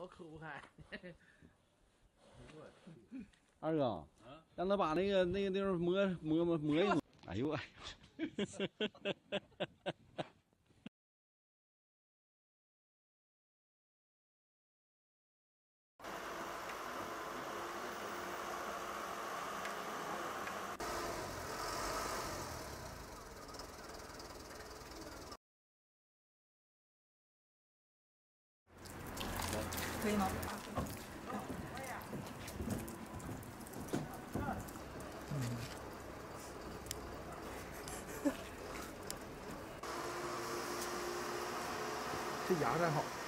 我抠不开。 二哥，让他把那个地方摸一摸。哎呦我！ 可以吗？ 这牙真好。